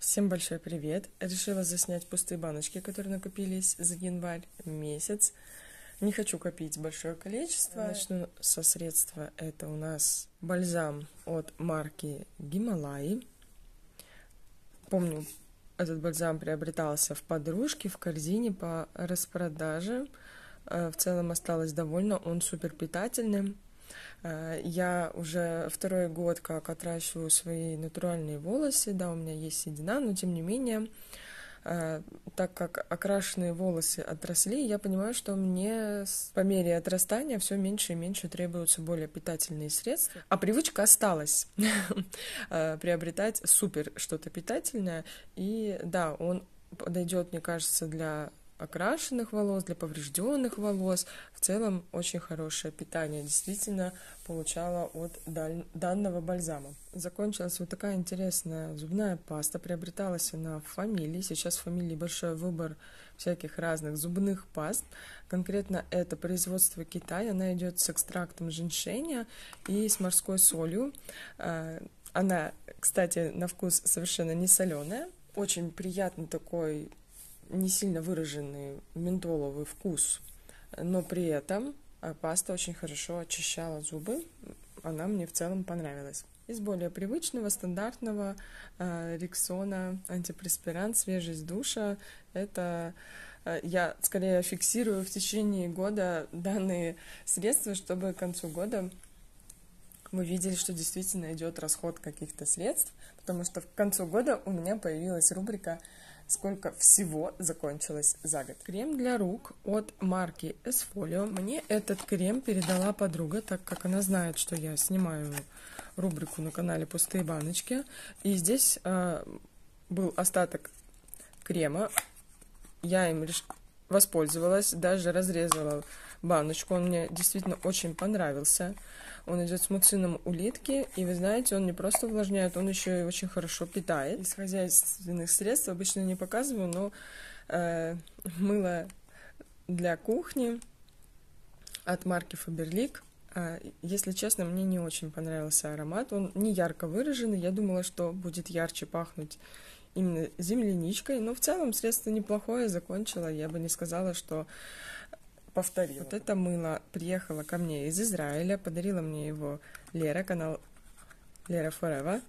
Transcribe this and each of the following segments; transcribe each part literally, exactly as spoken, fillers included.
Всем большой привет! Решила заснять пустые баночки, которые накопились за январь месяц. Не хочу копить большое количество. Начну со средства. Это у нас бальзам от марки Гималаи. Помню, этот бальзам приобретался в подружке, в корзине по распродаже. В целом осталась довольна, он супер питательный. Я уже второй год как отращиваю свои натуральные волосы, да, у меня есть седина, но тем не менее, так как окрашенные волосы отросли, я понимаю, что мне по мере отрастания все меньше и меньше требуются более питательные средства, а привычка осталась приобретать супер что-то питательное, и да, он подойдет, мне кажется, для окрашенных волос, для поврежденных волос. В целом очень хорошее питание действительно получала от данного бальзама. Закончилась вот такая интересная зубная паста. Приобреталась она в Фамилии. Сейчас в Фамилии большой выбор всяких разных зубных паст. Конкретно это производство Китая. Она идет с экстрактом женьшеня и с морской солью. Она, кстати, на вкус совершенно не соленая. Очень приятный такой не сильно выраженный ментоловый вкус, но при этом паста очень хорошо очищала зубы, она мне в целом понравилась. Из более привычного, стандартного Рексона антипреспирант, свежесть душа, это я скорее фиксирую в течение года данные средства, чтобы к концу года мы видели, что действительно идет расход каких-то средств, потому что к концу года у меня появилась рубрика «Сколько всего закончилось за год». Крем для рук от марки Esfolio. Мне этот крем передала подруга, так как она знает, что я снимаю рубрику на канале «Пустые баночки». И здесь э, был остаток крема. Я им реш... воспользовалась, даже разрезала баночку. Он мне действительно очень понравился. Он идет с муцином улитки, и вы знаете, он не просто увлажняет, он еще и очень хорошо питает. Из хозяйственных средств обычно не показываю, но э, мыло для кухни от марки Faberlic. Э, если честно, мне не очень понравился аромат. Он не ярко выраженный. Я думала, что будет ярче пахнуть именно земляничкой, но в целом средство неплохое, закончила. Я бы не сказала, что повторила. Вот это мыло приехало ко мне из Израиля, подарила мне его Лера, канал Лера Forever.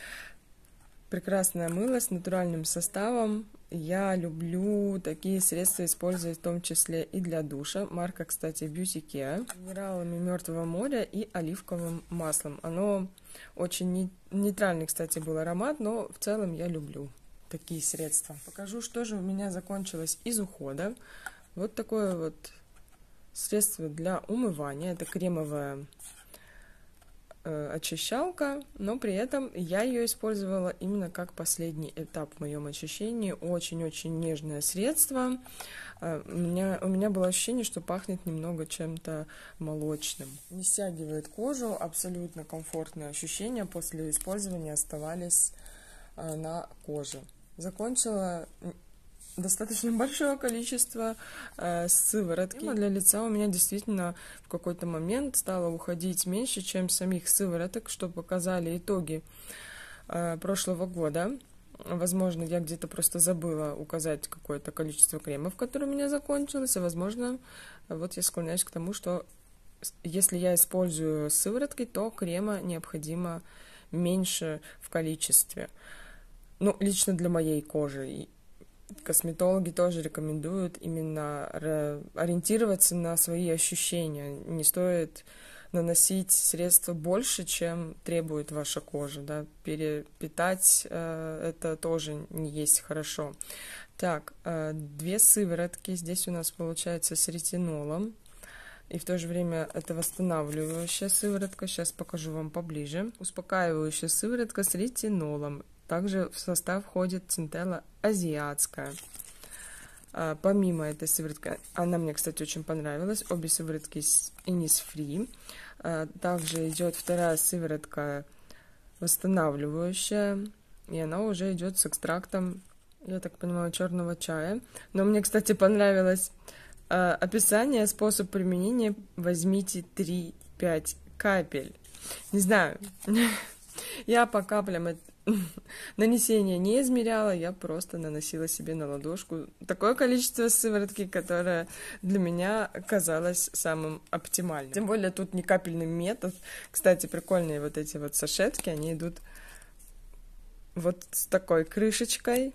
Прекрасное мыло с натуральным составом. Я люблю такие средства использовать в том числе и для душа. Марка, кстати, Beauty Care. Минералами Мертвого моря и оливковым маслом. Оно очень нейтральный, кстати, был аромат, но в целом я люблю такие средства. Покажу, что же у меня закончилось из ухода. Вот такое вот средство для умывания. Это кремовая э, очищалка, но при этом я ее использовала именно как последний этап в моем очищении. Очень-очень нежное средство. Э, у меня, у меня было ощущение, что пахнет немного чем-то молочным. Не стягивает кожу, абсолютно комфортные ощущения после использования оставались э, на коже. Закончила достаточно большое количество э, сыворотки. Для лица у меня действительно в какой-то момент стало уходить меньше, чем самих сывороток, что показали итоги э, прошлого года. Возможно, я где-то просто забыла указать какое-то количество кремов, которое у меня закончилось, а возможно, вот я склоняюсь к тому, что если я использую сыворотки, то крема необходимо меньше в количестве. Ну, лично для моей кожи. Косметологи тоже рекомендуют именно ориентироваться на свои ощущения. Не стоит наносить средства больше, чем требует ваша кожа. Да? Перепитать э, это тоже не есть хорошо. Так, э, две сыворотки. Здесь у нас получается с ретинолом. И в то же время это восстанавливающая сыворотка. Сейчас покажу вам поближе. Успокаивающая сыворотка с ретинолом. Также в состав входит центелла азиатская. А, помимо этой сыворотки, она мне, кстати, очень понравилась. Обе сыворотки Innisfree. А, также идет вторая сыворотка восстанавливающая. И она уже идет с экстрактом, я так понимаю, черного чая. Но мне, кстати, понравилось а, описание, способ применения. Возьмите три-пять капель. Не знаю. Я по каплям нанесение не измеряла, я просто наносила себе на ладошку такое количество сыворотки, которое для меня казалось самым оптимальным. Тем более тут не капельный метод. Кстати, прикольные вот эти вот сашетки, они идут вот с такой крышечкой.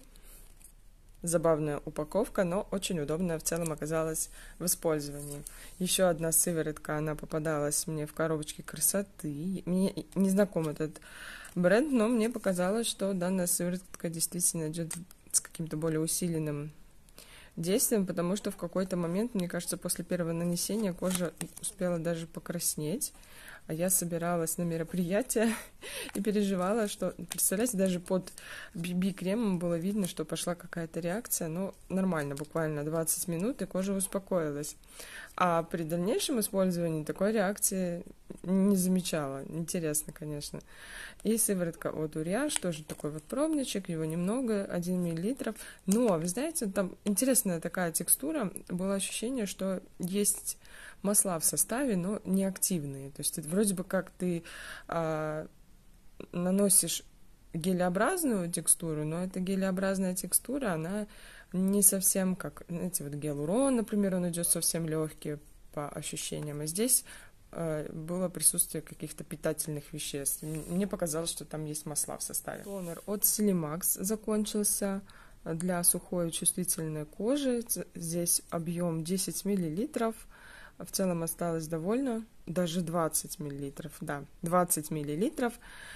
Забавная упаковка, но очень удобная в целом оказалась в использовании. Еще одна сыворотка, она попадалась мне в коробочке красоты. Мне не знаком этот бренд, но мне показалось, что данная сыворотка действительно идет с каким-то более усиленным действием, потому что в какой-то момент, мне кажется, после первого нанесения кожа успела даже покраснеть. А я собиралась на мероприятие и переживала, что, представляете, даже под би би-кремом было видно, что пошла какая-то реакция, но нормально, буквально двадцать минут, и кожа успокоилась. А при дальнейшем использовании такой реакции не замечала. Интересно, конечно. И сыворотка от Uriage, тоже такой вот пробничек, его немного, один миллилитр. Но, вы знаете, там интересная такая текстура, было ощущение, что есть масла в составе, но не активные. То есть это вроде бы как ты а, наносишь гелеобразную текстуру, но эта гелеобразная текстура, она не совсем как, знаете, вот гиалурон, например, он идет совсем легкий по ощущениям, а здесь а, было присутствие каких-то питательных веществ. Мне показалось, что там есть масла в составе. Тонер от Silimax закончился для сухой и чувствительной кожи. Здесь объем десять миллилитров. В целом осталось довольно, даже двадцать миллилитров, да, двадцать миллилитров.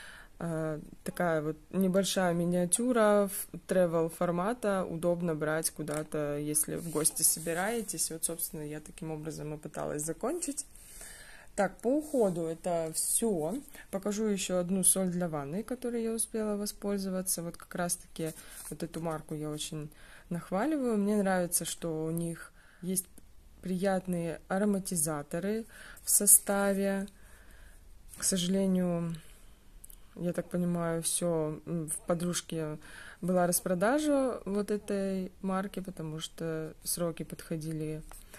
Э, такая вот небольшая миниатюра travel формата, удобно брать куда-то, если в гости собираетесь. Вот, собственно, я таким образом и пыталась закончить. Так, по уходу это все. Покажу еще одну соль для ванны, которой я успела воспользоваться. Вот как раз-таки вот эту марку я очень нахваливаю. Мне нравится, что у них есть приятные ароматизаторы в составе. К сожалению, я так понимаю, все в подружке была распродажа вот этой марки, потому что сроки подходили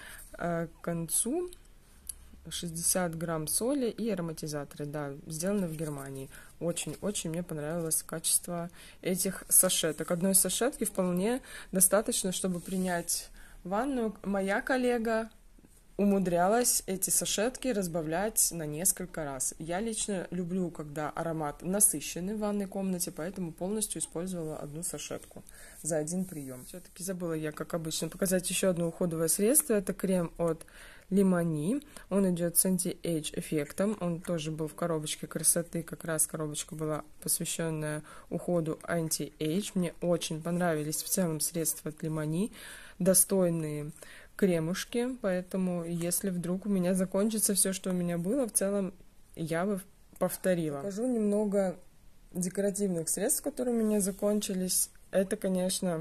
к концу. шестьдесят грамм соли и ароматизаторы, да, сделаны в Германии. Очень-очень мне понравилось качество этих сашеток. Одной сашетки вполне достаточно, чтобы принять ванную. Моя коллега умудрялась эти сашетки разбавлять на несколько раз. Я лично люблю, когда аромат насыщенный в ванной комнате, поэтому полностью использовала одну сашетку за один прием. Все-таки забыла я, как обычно, показать еще одно уходовое средство. Это крем от Limoni. Он идет с анти-эйдж эффектом. Он тоже был в коробочке красоты. Как раз коробочка была посвященная уходу анти-эйдж. Мне очень понравились в целом средства от Limoni. Достойные кремушки. Поэтому, если вдруг у меня закончится все, что у меня было, в целом я бы повторила. Покажу немного декоративных средств, которые у меня закончились. Это, конечно,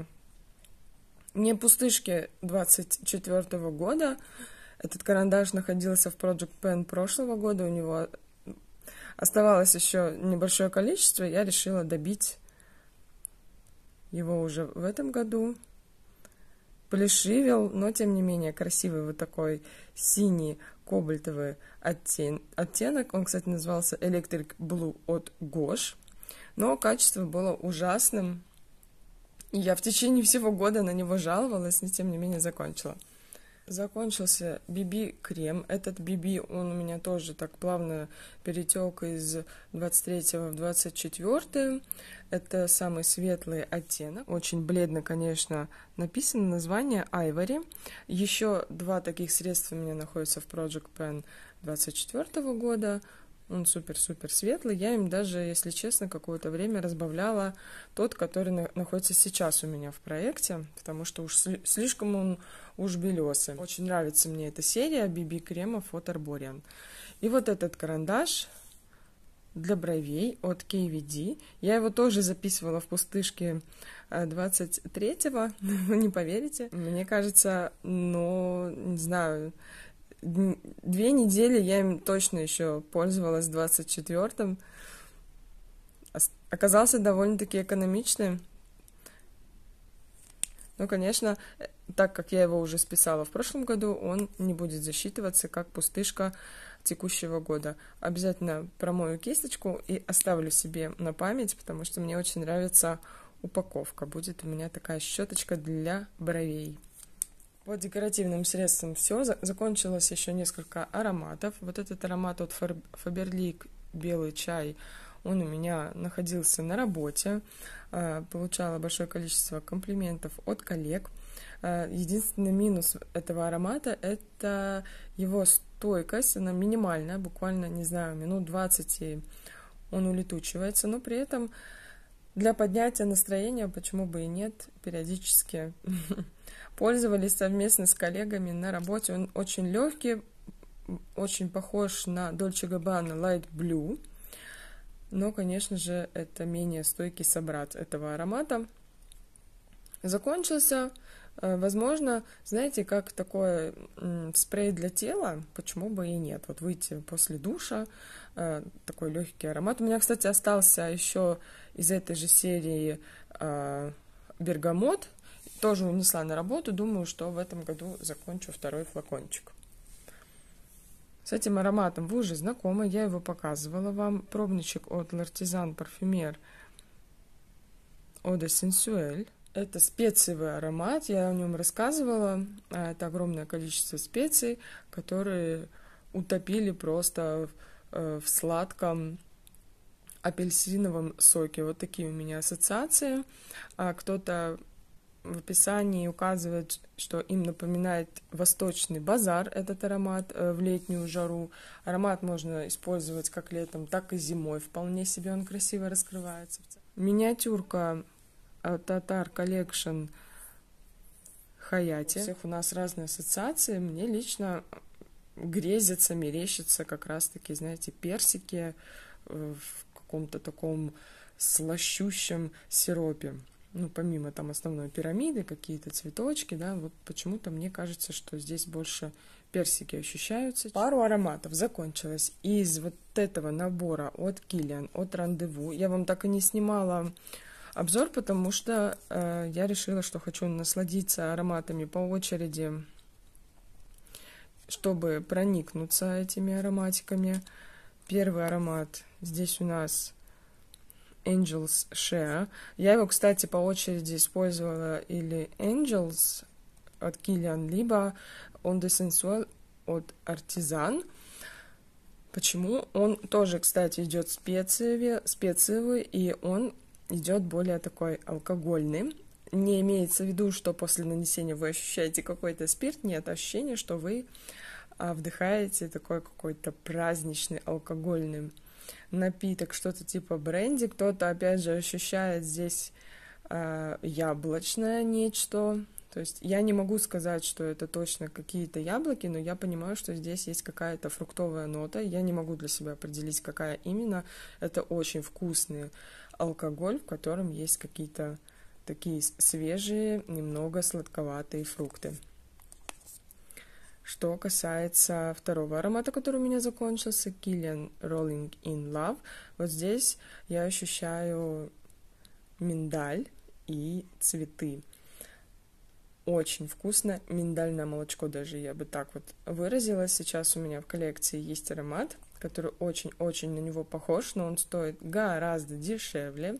не пустышки двадцать четвёртого года. Этот карандаш находился в Project Pen прошлого года, у него оставалось еще небольшое количество, я решила добить его уже в этом году. Плешивел, но тем не менее красивый вот такой синий кобальтовый оттен... оттенок. Он, кстати, назывался Electric Blue от Gosh, но качество было ужасным. И я в течение всего года на него жаловалась, но тем не менее закончила. Закончился би би-крем. Этот би би, он у меня тоже так плавно перетек из двадцать третьего в двадцать четвёртый. Это самый светлый оттенок. Очень бледно, конечно, написано название Ivory. Еще два таких средства у меня находятся в Project Pen двадцать четвёртого года. Он супер-супер светлый. Я им даже, если честно, какое-то время разбавляла тот, который на- находится сейчас у меня в проекте, потому что уж сли- слишком он уж белесый. Очень нравится мне эта серия би би-кремов от Arborian. И вот этот карандаш для бровей от кей ви ди. Я его тоже записывала в пустышке двадцать третьего, вы не поверите. Мне кажется, но, не знаю... Две недели я им точно еще пользовалась в двадцать четвёртом. Оказался довольно-таки экономичным. Но, конечно, так как я его уже списала в прошлом году, он не будет засчитываться как пустышка текущего года. Обязательно промою кисточку и оставлю себе на память, потому что мне очень нравится упаковка. Будет у меня такая щеточка для бровей. По декоративным средствам все. Закончилось еще несколько ароматов. Вот этот аромат от Faberlic белый чай, он у меня находился на работе. Получала большое количество комплиментов от коллег. Единственный минус этого аромата — это его стойкость. Она минимальная, буквально, не знаю, минут двадцать, и он улетучивается. Но при этом для поднятия настроения, почему бы и нет, периодически пользовались совместно с коллегами на работе. Он очень легкий, очень похож на Dolce Gabbana Light Blue, но, конечно же, это менее стойкий собрат этого аромата. Закончился. Возможно, знаете, как такой спрей для тела, почему бы и нет. Вот выйти после душа, такой легкий аромат. У меня, кстати, остался еще из этой же серии бергамот. Тоже унесла на работу. Думаю, что в этом году закончу второй флакончик. С этим ароматом вы уже знакомы. Я его показывала вам. Пробничек от L'Artisan Parfumer Eau de Sensuelle. Это специевый аромат, я о нем рассказывала. Это огромное количество специй, которые утопили просто в сладком апельсиновом соке. Вот такие у меня ассоциации. Кто-то в описании указывает, что им напоминает восточный базар этот аромат в летнюю жару. Аромат можно использовать как летом, так и зимой. Вполне себе он красиво раскрывается. Миниатюрка Tatar Collection Хаяти. У всех у нас разные ассоциации. Мне лично грезятся, мерещатся как раз-таки, знаете, персики в каком-то таком слащущем сиропе. Ну, помимо там основной пирамиды, какие-то цветочки, да, вот почему-то мне кажется, что здесь больше персики ощущаются. Пару ароматов закончилось из вот этого набора от Kilian, от Rendezvous. Я вам так и не снимала обзор, потому что э, я решила, что хочу насладиться ароматами по очереди, чтобы проникнуться этими ароматиками. Первый аромат здесь у нас Angels Share. Я его, кстати, по очереди использовала или Angels от Kilian, либо Eau de Sensuelle от Artisan. Почему? Он тоже, кстати, идет специевый, специевый, и он идет более такой алкогольный. Не имеется в виду, что после нанесения вы ощущаете какой-то спирт. Нет, ощущение, что вы а, вдыхаете такой какой-то праздничный алкогольный напиток, что-то типа бренди. Кто-то, опять же, ощущает здесь а, яблочное нечто. То есть я не могу сказать, что это точно какие-то яблоки, но я понимаю, что здесь есть какая-то фруктовая нота. Я не могу для себя определить, какая именно. Это очень вкусный алкоголь, в котором есть какие-то такие свежие, немного сладковатые фрукты. Что касается второго аромата, который у меня закончился, Kilian Rolling in Love, вот здесь я ощущаю миндаль и цветы. Очень вкусно, миндальное молочко даже, я бы так вот выразилась. Сейчас у меня в коллекции есть аромат, который очень-очень на него похож, но он стоит гораздо дешевле.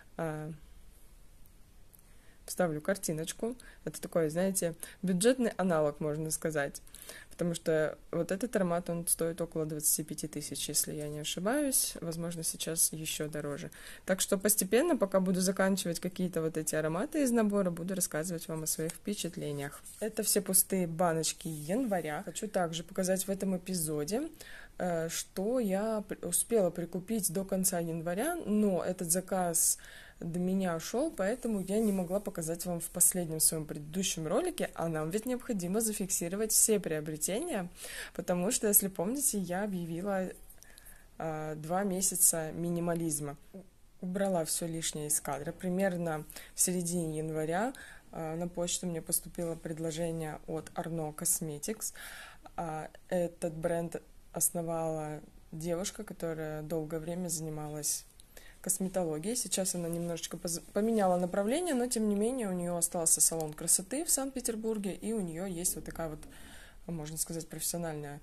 Вставлю картиночку. Это такой, знаете, бюджетный аналог, можно сказать. Потому что вот этот аромат, он стоит около двадцати пяти тысяч, если я не ошибаюсь. Возможно, сейчас еще дороже. Так что постепенно, пока буду заканчивать какие-то вот эти ароматы из набора, буду рассказывать вам о своих впечатлениях. Это все пустые баночки января. Хочу также показать в этом эпизоде, что я успела прикупить до конца января, но этот заказ до меня ушел, поэтому я не могла показать вам в последнем своем предыдущем ролике, а нам ведь необходимо зафиксировать все приобретения, потому что, если помните, я объявила э, два месяца минимализма. Убрала все лишнее из кадра. Примерно в середине января э, на почту мне поступило предложение от Arno Cosmetics. Э, этот бренд основала девушка, которая долгое время занималась косметологией. Сейчас она немножечко поменяла направление, но тем не менее у нее остался салон красоты в Санкт-Петербурге, и у нее есть вот такая вот, можно сказать, профессиональная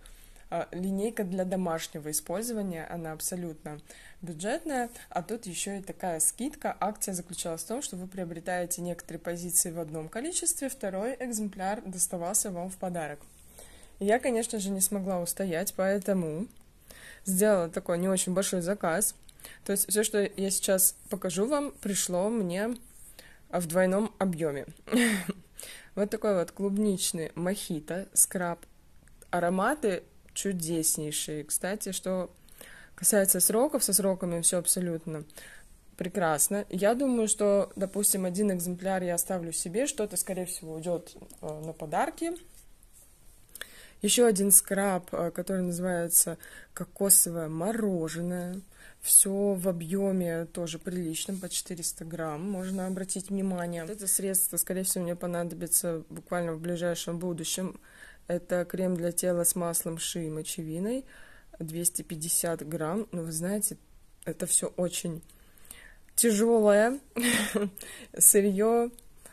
линейка для домашнего использования, она абсолютно бюджетная, а тут еще и такая скидка. Акция заключалась в том, что вы приобретаете некоторые позиции в одном количестве, второй экземпляр доставался вам в подарок. Я, конечно же, не смогла устоять, поэтому сделала такой не очень большой заказ. То есть все, что я сейчас покажу вам, пришло мне в двойном объеме. Вот такой вот клубничный мохито, скраб. Ароматы чудеснейшие. Кстати, что касается сроков, со сроками все абсолютно прекрасно. Я думаю, что, допустим, один экземпляр я оставлю себе, что-то, скорее всего, уйдет на подарки. Еще один скраб, который называется кокосовое мороженое. Все в объеме тоже приличном, по четыреста грамм, можно обратить внимание. Это средство, скорее всего, мне понадобится буквально в ближайшем будущем. Это крем для тела с маслом ши и мочевиной, двести пятьдесят грамм. Но вы знаете, это все очень тяжелое сырье,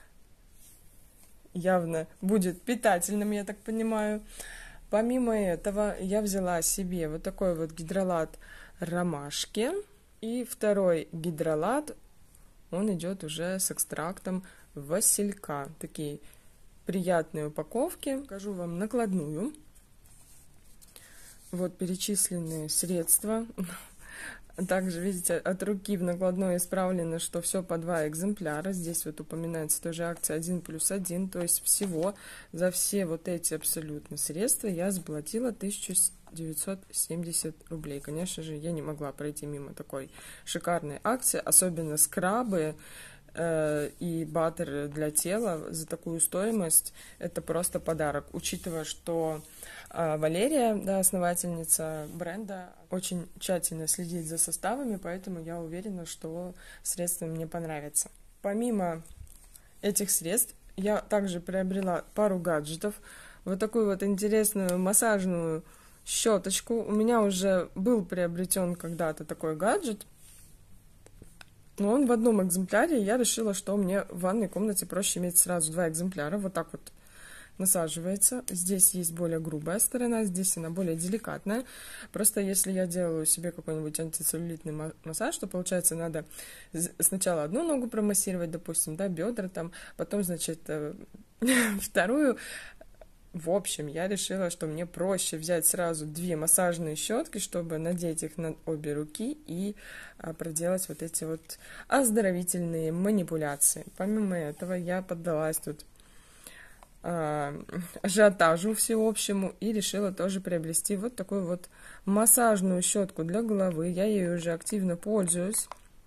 явно будет питательным, я так понимаю. Помимо этого, я взяла себе вот такой вот гидролат ромашки. И второй гидролат, он идет уже с экстрактом василька. Такие приятные упаковки. Покажу вам накладную. Вот перечисленные средства. Также, видите, от руки в накладной исправлено, что все по два экземпляра. Здесь вот упоминается тоже акция один плюс один. То есть всего за все вот эти абсолютно средства я заплатила тысячу девятьсот семьдесят рублей. Конечно же, я не могла пройти мимо такой шикарной акции. Особенно скрабы э, и баттер для тела за такую стоимость. Это просто подарок. Учитывая, что Валерия, да, основательница бренда, очень тщательно следит за составами, поэтому я уверена, что средства мне понравятся. Помимо этих средств, я также приобрела пару гаджетов. Вот такую вот интересную массажную щеточку. У меня уже был приобретен когда-то такой гаджет, но он в одном экземпляре, и я решила, что мне в ванной комнате проще иметь сразу два экземпляра. Вот так вот насаживается. Здесь есть более грубая сторона, здесь она более деликатная. Просто если я делаю себе какой-нибудь антицеллюлитный массаж, то получается надо сначала одну ногу промассировать, допустим, да, бедра там, потом, значит, вторую. В общем, я решила, что мне проще взять сразу две массажные щетки, чтобы надеть их на обе руки и а, проделать вот эти вот оздоровительные манипуляции. Помимо этого, я поддалась тут а, ажиотажу всеобщему и решила тоже приобрести вот такую вот массажную щетку для головы. Я ею уже активно пользуюсь.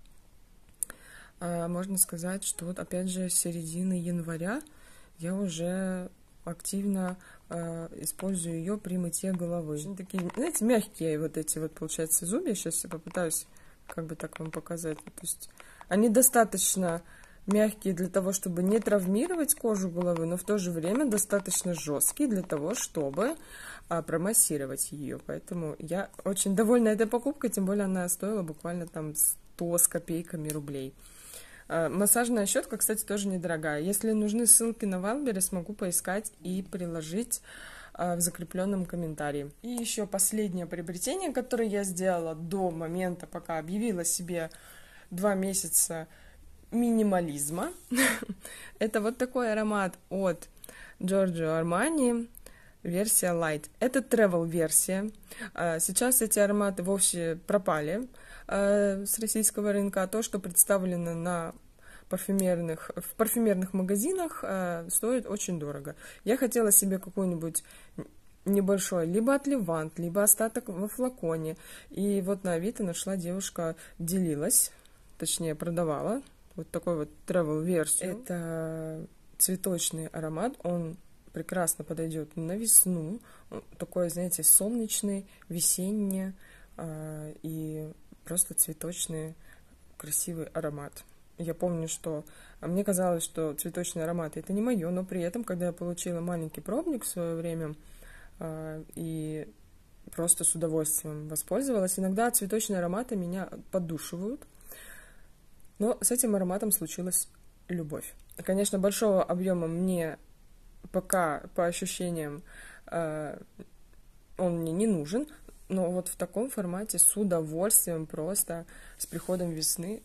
А, можно сказать, что вот опять же с середины января я уже активно э, использую ее при мытье головы. Очень такие, знаете, мягкие вот эти вот, получается, зубья. Сейчас я попытаюсь как бы так вам показать. То есть они достаточно мягкие для того, чтобы не травмировать кожу головы, но в то же время достаточно жесткие для того, чтобы а, промассировать ее. Поэтому я очень довольна этой покупкой, тем более она стоила буквально там сто с копейками рублей. Массажная щетка, кстати, тоже недорогая. Если нужны ссылки на Wildberries, смогу поискать и приложить в закрепленном комментарии. И еще последнее приобретение, которое я сделала до момента, пока объявила себе два месяца минимализма. Это вот такой аромат от Giorgio Armani, версия Light. Это travel-версия. Сейчас эти ароматы вовсе пропали с российского рынка. То, что представлено на парфюмерных, в парфюмерных магазинах, стоит очень дорого. Я хотела себе какой-нибудь небольшой, либо от Левант, либо остаток во флаконе. И вот на Авито нашла девушка, делилась, точнее продавала вот такой вот travel-версию. Это цветочный аромат, он прекрасно подойдет на весну. Такой, знаете, солнечный, весенний и просто цветочный, красивый аромат. Я помню, что мне казалось, что цветочные ароматы это не мое, но при этом, когда я получила маленький пробник в свое время э, и просто с удовольствием воспользовалась, иногда цветочные ароматы меня поддушивают, но с этим ароматом случилась любовь. Конечно, большого объема мне пока по ощущениям э, он мне не нужен, но вот в таком формате с удовольствием просто с приходом весны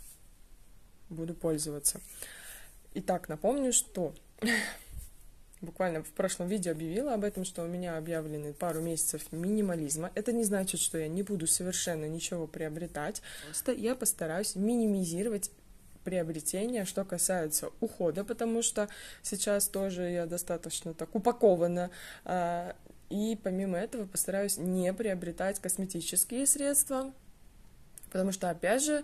буду пользоваться. Итак, напомню, что буквально в прошлом видео объявила об этом, что у меня объявлены пару месяцев минимализма. Это не значит, что я не буду совершенно ничего приобретать. Просто я постараюсь минимизировать приобретения, что касается ухода, потому что сейчас тоже я достаточно так упакована. И помимо этого постараюсь не приобретать косметические средства, потому что, опять же,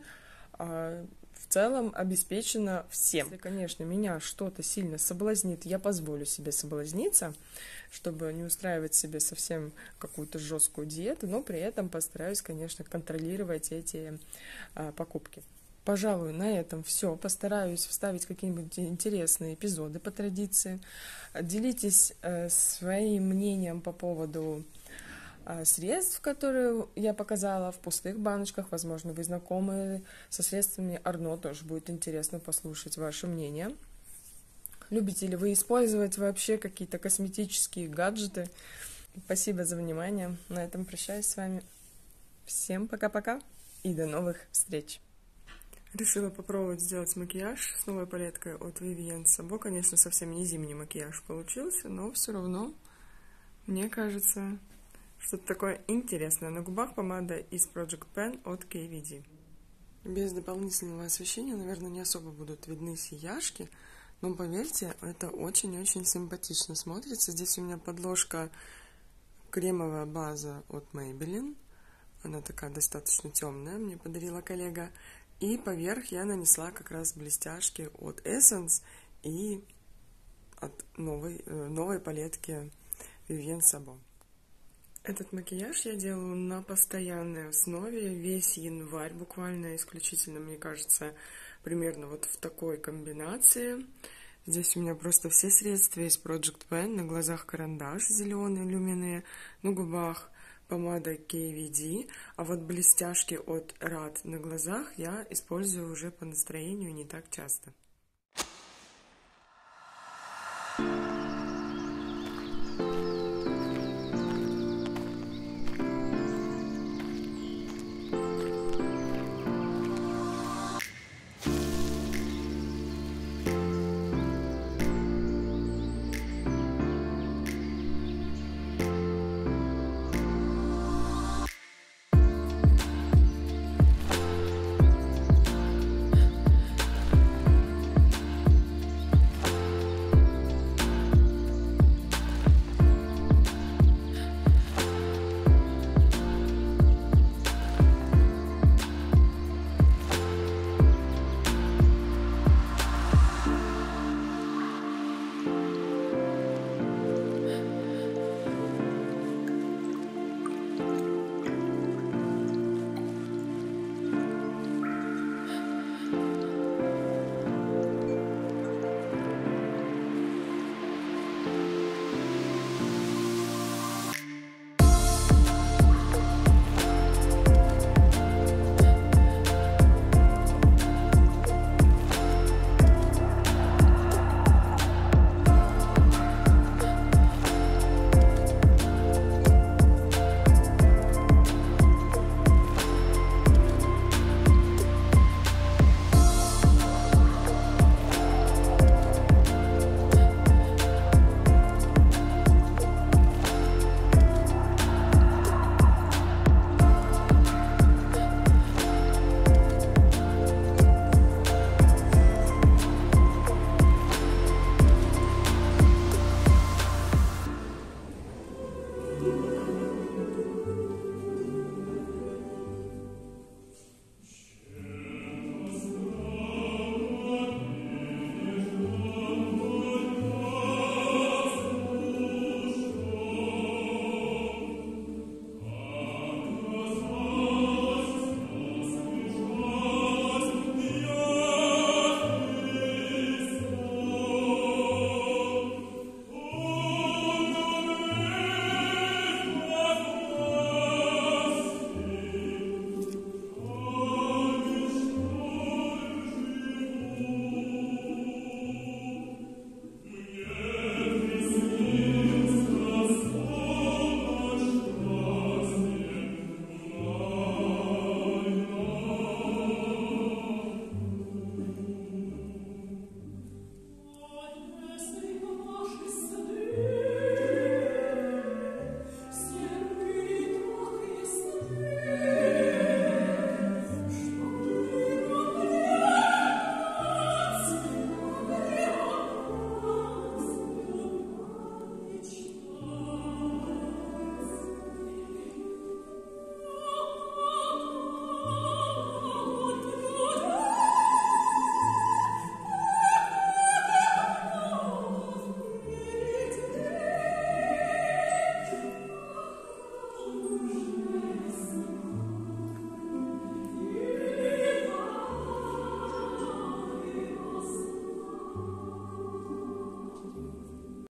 в целом обеспечено всем. Если, конечно, меня что-то сильно соблазнит, я позволю себе соблазниться, чтобы не устраивать себе совсем какую-то жесткую диету, но при этом постараюсь, конечно, контролировать эти а, покупки. Пожалуй, на этом все. Постараюсь вставить какие-нибудь интересные эпизоды по традиции. Делитесь э, своим мнением по поводу средств, которые я показала в пустых баночках. Возможно, вы знакомы со средствами Арно, тоже будет интересно послушать ваше мнение. Любите ли вы использовать вообще какие-то косметические гаджеты? Спасибо за внимание. На этом прощаюсь с вами. Всем пока-пока и до новых встреч. Решила попробовать сделать макияж с новой палеткой от Vivienne Sabo. Конечно, совсем не зимний макияж получился, но все равно, мне кажется, что-то такое интересное. На губах помада из Project Pan от кей ви ди. Без дополнительного освещения, наверное, не особо будут видны сияшки, но поверьте, это очень-очень симпатично смотрится. Здесь у меня подложка кремовая база от Maybelline. Она такая достаточно темная, мне подарила коллега. И поверх я нанесла как раз блестяшки от Essence и от новой, новой палетки Vivienne Sabo. Этот макияж я делаю на постоянной основе весь январь, буквально исключительно, мне кажется, примерно вот в такой комбинации. Здесь у меня просто все средства из Project Pan, на глазах карандаш зеленый, люмине, на губах помада кей ви ди, а вот блестяшки от Рад на глазах я использую уже по настроению не так часто.